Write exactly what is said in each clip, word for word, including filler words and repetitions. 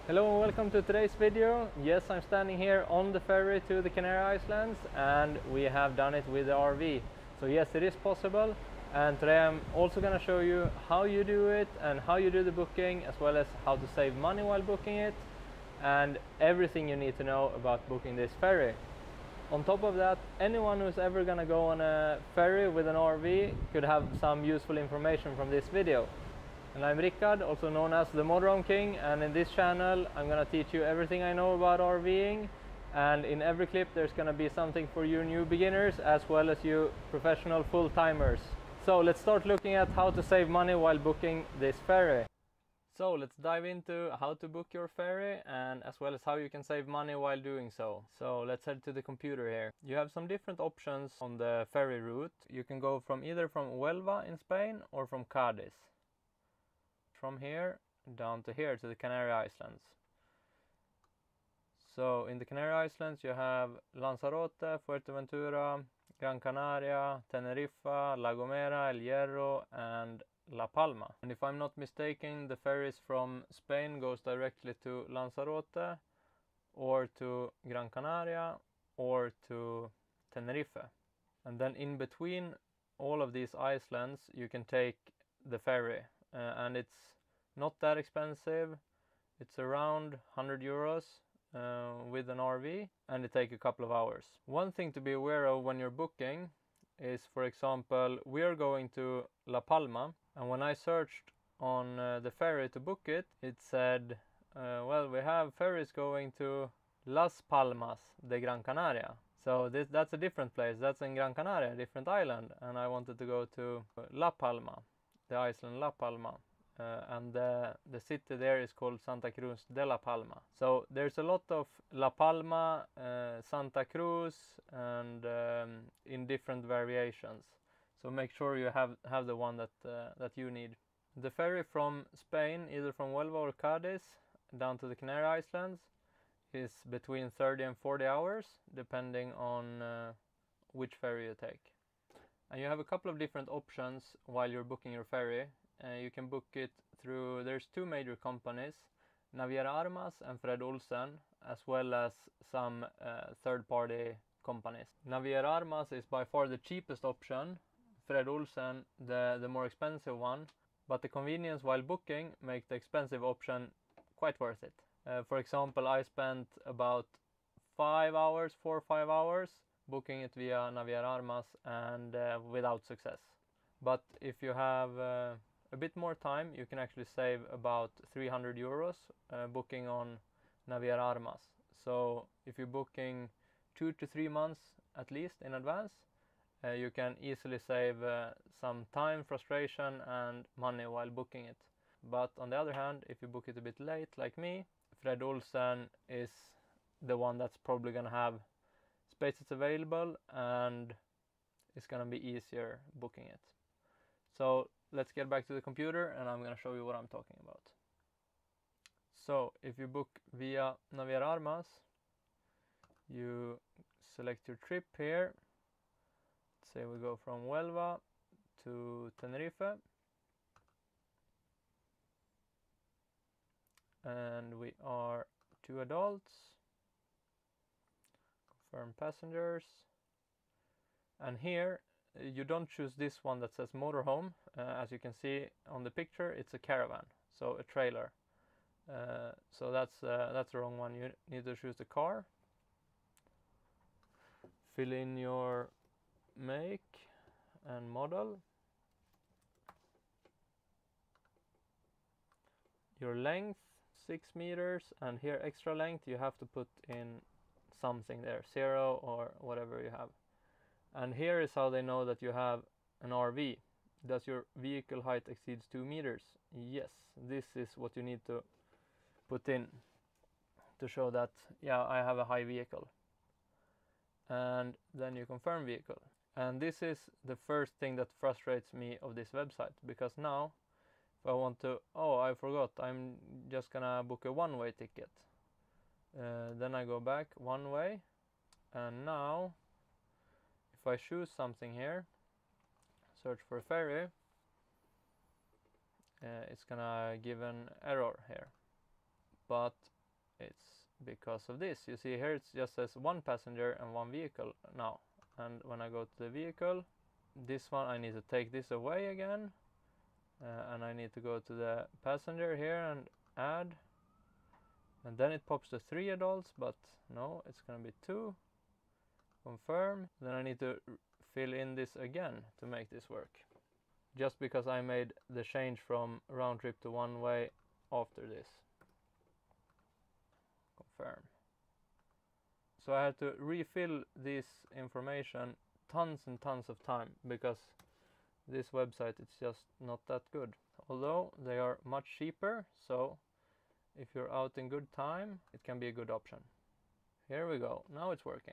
Hello and welcome to today's video. Yes, I'm standing here on the ferry to the Canary Islands, and we have done it with the R V. So yes, it is possible, and today I'm also going to show you how you do it and how you do the booking, as well as how to save money while booking it, and everything you need to know about booking this ferry. On top of that, anyone who's ever going to go on a ferry with an R V could have some useful information from this video. And I'm Rickard, also known as the Motorhome King, and in this channel I'm going to teach you everything I know about RVing, and in every clip there's going to be something for you new beginners as well as you professional full-timers. So let's start looking at how to save money while booking this ferry. So let's dive into how to book your ferry, and as well as how you can save money while doing so. So let's head to the computer here. You have some different options on the ferry route. You can go from either from Huelva in Spain or from Cadiz. From here down to here to the Canary Islands. So in the Canary Islands you have Lanzarote, Fuerteventura, Gran Canaria, Tenerife, La Gomera, El Hierro and La Palma. And if I'm not mistaken, the ferries from Spain goes directly to Lanzarote or to Gran Canaria or to Tenerife. And then in between all of these islands you can take the ferry. Uh, and it's not that expensive. It's around one hundred euros uh, with an R V, and it takes a couple of hours. One thing to be aware of when you're booking is, for example, we are going to La Palma, and when I searched on uh, the ferry to book it, it said, uh, well, we have ferries going to Las Palmas de Gran Canaria. So this, that's a different place. That's in Gran Canaria, a different island, and I wanted to go to La Palma, the island La Palma, uh, and the, the city there is called Santa Cruz de La Palma. So there's a lot of La Palma, uh, Santa Cruz, and um, in different variations. So make sure you have have the one that uh, that you need. The ferry from Spain, either from Huelva or Cadiz down to the Canary Islands, is between thirty and forty hours, depending on uh, which ferry you take. And you have a couple of different options while you're booking your ferry. Uh, you can book it through, there's two major companies, Naviera Armas and Fred Olsen, as well as some uh, third-party companies. Naviera Armas is by far the cheapest option, Fred Olsen the, the more expensive one, but the convenience while booking make the expensive option quite worth it. Uh, for example, I spent about five hours, four or five hours booking it via Naviera Armas, and uh, without success. But if you have uh, a bit more time, you can actually save about three hundred euros uh, booking on Naviera Armas. So if you're booking two to three months at least in advance, uh, you can easily save uh, some time, frustration and money while booking it. But on the other hand, if you book it a bit late like me, Fred Olsen is the one that's probably gonna have spaces available, and it's gonna be easier booking it. So let's get back to the computer, and I'm gonna show you what I'm talking about. So if you book via Naviera Armas, you select your trip here. Let's say we go from Huelva to Tenerife, and we are two adults. Confirm passengers, and here you don't choose this one that says motorhome. Uh, as you can see on the picture, it's a caravan, so a trailer. Uh, so that's uh, that's the wrong one. You need to choose the car. Fill in your make and model, your length six meters, and here extra length you have to put in something there, zero or whatever you have. And here is how they know that you have an R V. Does your vehicle height exceeds two meters? Yes, this is what you need to put in to show that, yeah, I have a high vehicle. And then you confirm vehicle. And this is the first thing that frustrates me of this website, because now if I want to, oh, I forgot, I'm just gonna book a one-way ticket. Uh, then I go back one way, and now if I choose something here, search for a ferry, uh, it's gonna give an error here. But it's because of this. You see here it just says one passenger and one vehicle now, and when I go to the vehicle, this one I need to take this away again, uh, and I need to go to the passenger here and add, and then it pops to three adults, but no, it's gonna be two. Confirm. Then I need to fill in this again to make this work, just because I made the change from round trip to one way after this. Confirm. So I had to refill this information tons and tons of time, because this website is just not that good, although they are much cheaper, so if you're out in good time it can be a good option. Here we go, now it's working.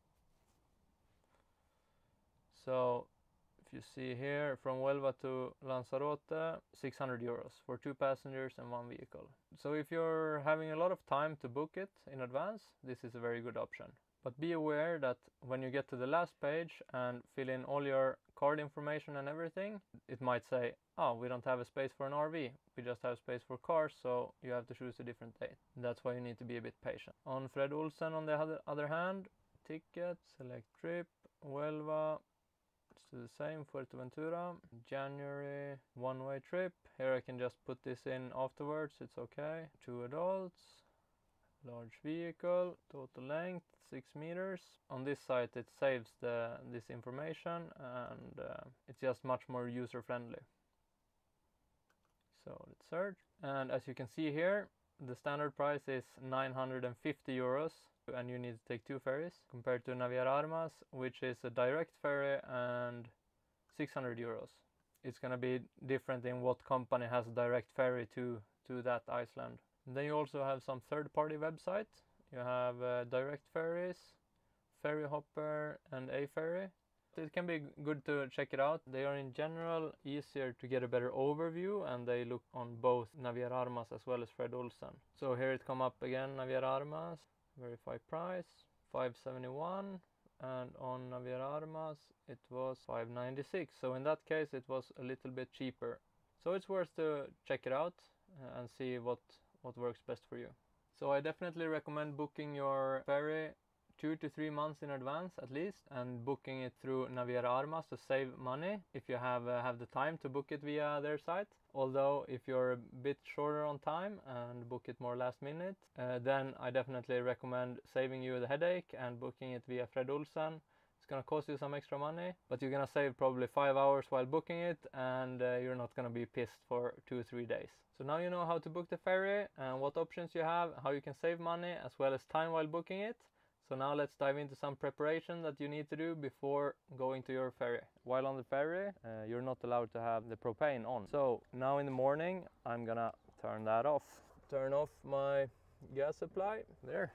So if you see here, from Huelva to Lanzarote, six hundred euros for two passengers and one vehicle. So if you're having a lot of time to book it in advance, this is a very good option. But be aware that when you get to the last page and fill in all your card information and everything, it might say, oh, we don't have a space for an R V, we just have space for cars, so you have to choose a different date. That's why you need to be a bit patient. On Fred Olsen, on the other, other hand, ticket, select trip, Huelva, let's do the same, Fuerteventura, January, one-way trip. Here I can just put this in afterwards, it's okay. Two adults, large vehicle, total length six meters. On this site it saves the this information, and uh, it's just much more user friendly. So let's search, and as you can see here, the standard price is nine hundred fifty euros, and you need to take two ferries, compared to Naviera Armas, which is a direct ferry and six hundred euros. It's gonna be different in what company has a direct ferry to to that island. And then you also have some third-party websites. You have uh, direct ferries, ferry hopper, and a ferry. It can be good to check it out. They are in general easier to get a better overview, and they look on both Naviera Armas as well as Fred Olsen. So here it come up again, Naviera Armas, verify price, five seventy-one, and on Naviera Armas it was five ninety-six. So in that case it was a little bit cheaper. So it's worth to check it out uh, and see what, what works best for you. So I definitely recommend booking your ferry two to three months in advance at least, and booking it through Naviera Armas to save money if you have uh, have the time to book it via their site. Although if you're a bit shorter on time and book it more last minute, uh, then I definitely recommend saving you the headache and booking it via Fred Olsen. It's gonna cost you some extra money, but you're gonna save probably five hours while booking it, and uh, you're not gonna be pissed for two or three days. So now you know how to book the ferry and what options you have, how you can save money as well as time while booking it. So now let's dive into some preparation that you need to do before going to your ferry. While on the ferry, uh, you're not allowed to have the propane on. So now in the morning, I'm gonna turn that off. Turn off my gas supply, there.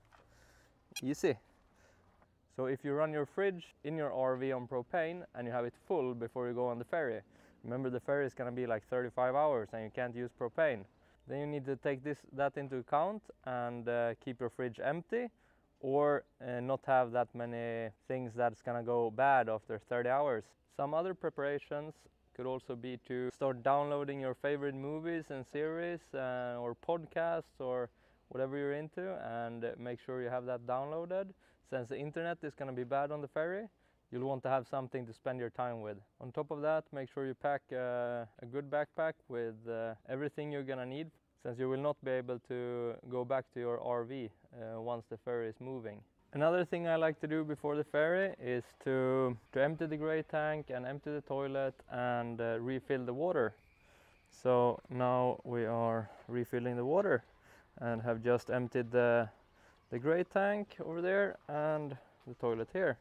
Easy. So if you run your fridge in your R V on propane and you have it full before you go on the ferry, remember the ferry is gonna be like thirty-five hours and you can't use propane. Then you need to take this that into account and uh, keep your fridge empty, or uh, not have that many things that's gonna go bad after thirty hours. Some other preparations could also be to start downloading your favorite movies and series uh, or podcasts or whatever you're into, and make sure you have that downloaded. Since the internet is gonna be bad on the ferry, you'll want to have something to spend your time with. On top of that, make sure you pack uh, a good backpack with uh, everything you're gonna need, since you will not be able to go back to your R V uh, once the ferry is moving. Another thing I like to do before the ferry is to, to empty the gray tank and empty the toilet and uh, refill the water. So now we are refilling the water and have just emptied the, the gray tank over there and the toilet here.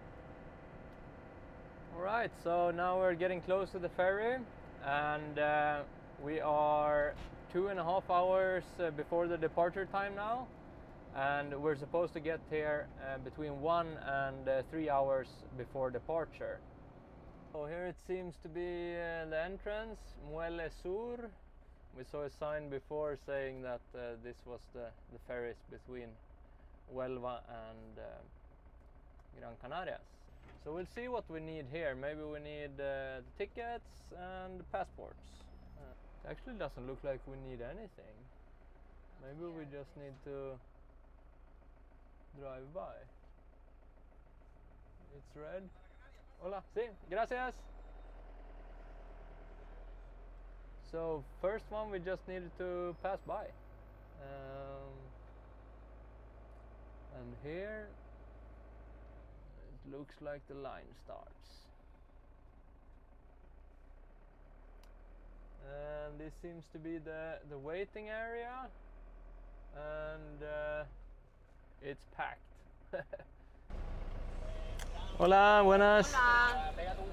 Alright, so now we're getting close to the ferry, and uh, we are two and a half hours uh, before the departure time now, and we're supposed to get here uh, between one and uh, three hours before departure. So here it seems to be uh, the entrance, Muelle Sur. We saw a sign before saying that uh, this was the, the ferries between Huelva and uh, Gran Canarias. So we'll see what we need here. Maybe we need uh, the tickets and passports. Uh, it actually doesn't look like we need anything. Maybe we just need to drive by. It's red. Hola, sí, gracias. So first one we just needed to pass by. Um, and here it looks like the line starts. And this seems to be the, the waiting area, and uh, it's packed. Hola, buenas. Hola.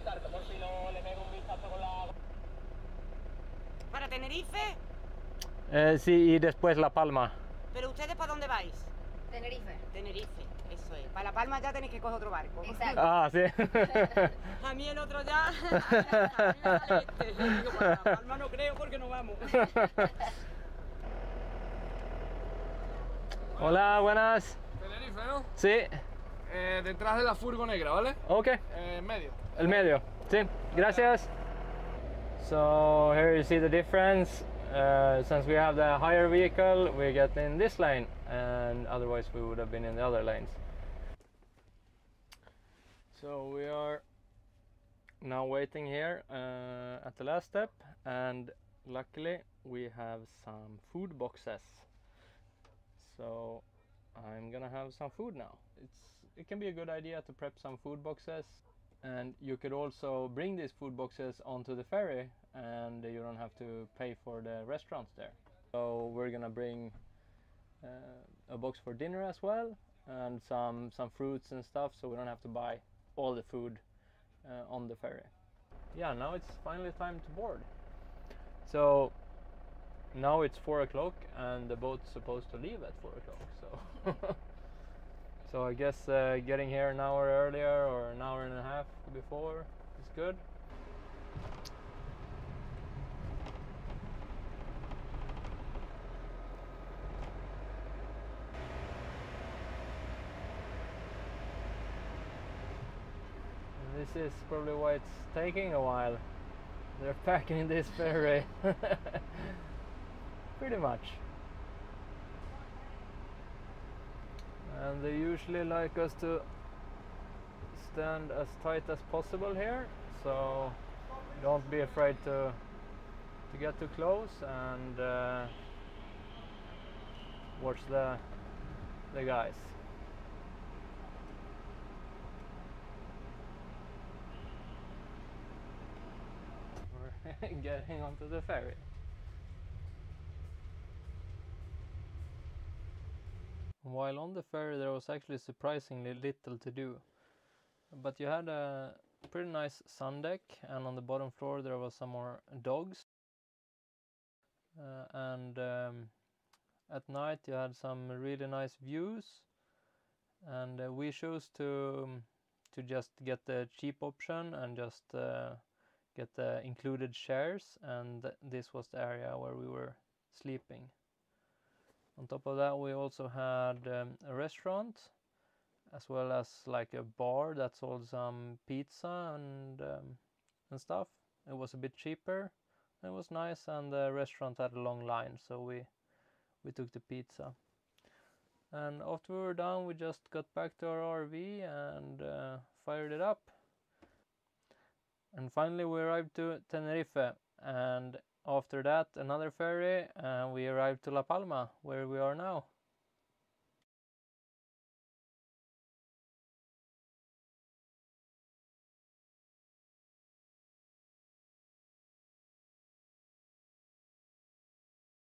¿Para Tenerife? Eh, sí, y después La Palma. ¿Pero ustedes para dónde vais? Tenerife. Tenerife, eso es. Para La Palma ya tenéis que coger otro barco. Exacto. Ah, sí. A mí el otro ya. A mí me sale este. Digo, para La Palma no creo porque no vamos. Hola, buenas. Tenerife, ¿no? Sí. Eh, detrás de la furgo negra, ¿vale? Ok. Eh, en medio. El medio. Sí. Gracias. So here you see the difference. Uh, since we have the higher vehicle, we get in this lane, and otherwise we would have been in the other lanes. So we are now waiting here uh, at the last step, and luckily we have some food boxes. So I'm gonna have some food now. It's it can be a good idea to prep some food boxes, and you could also bring these food boxes onto the ferry, and you don't have to pay for the restaurants there. So we're gonna bring uh, a box for dinner as well, and some some fruits and stuff, so we don't have to buy all the food uh, on the ferry. Yeah, now it's finally time to board. So now it's four o'clock and the boat's supposed to leave at four o'clock. So, so I guess uh, getting here an hour earlier or an hour and a half before is good. And this is probably why it's taking a while. They're packing this ferry. Pretty much. And they usually like us to stand as tight as possible here, so don't be afraid to to get too close, and uh, watch the the guys. We're getting onto the ferry. While on the ferry there was actually surprisingly little to do, but you had a pretty nice sun deck, and on the bottom floor there was some more dogs, uh, and um, at night you had some really nice views, and uh, we chose to um, to just get the cheap option and just uh, get the included shares, and th this was the area where we were sleeping. On top of that, we also had um, a restaurant, as well as like a bar that sold some pizza and um, and stuff. It was a bit cheaper. It was nice, and the restaurant had a long line, so we we took the pizza. And after we were done, we just got back to our R V and uh, fired it up. And finally, we arrived to Tenerife, and after that another ferry, and we arrived to La Palma, where we are now.